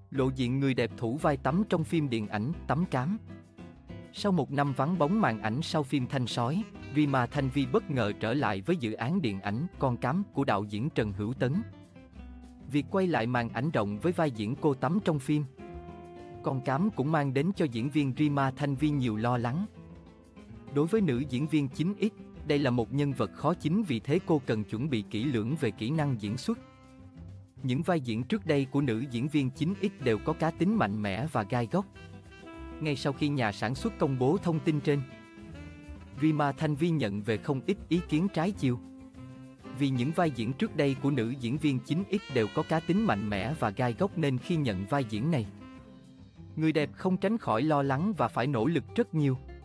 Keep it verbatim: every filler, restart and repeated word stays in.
Lộ diện người đẹp thủ vai Tắm trong phim điện ảnh Tắm Cám. Sau một năm vắng bóng màn ảnh sau phim Thanh Sói, Rima Thanh Vi bất ngờ trở lại với dự án điện ảnh Con Cám của đạo diễn Trần Hữu Tấn. Việc quay lại màn ảnh rộng với vai diễn cô Tắm trong phim Con Cám cũng mang đến cho diễn viên Rima Thanh Vi nhiều lo lắng. Đối với nữ diễn viên chín ích, đây là một nhân vật khó chính, vì thế cô cần chuẩn bị kỹ lưỡng về kỹ năng diễn xuất. Những vai diễn trước đây của nữ diễn viên chín ích đều có cá tính mạnh mẽ và gai góc. Ngay sau khi nhà sản xuất công bố thông tin trên, Rima Thanh Vi nhận về không ít ý kiến trái chiều. Vì những vai diễn trước đây của nữ diễn viên chín ích đều có cá tính mạnh mẽ và gai góc, nên khi nhận vai diễn này, người đẹp không tránh khỏi lo lắng và phải nỗ lực rất nhiều.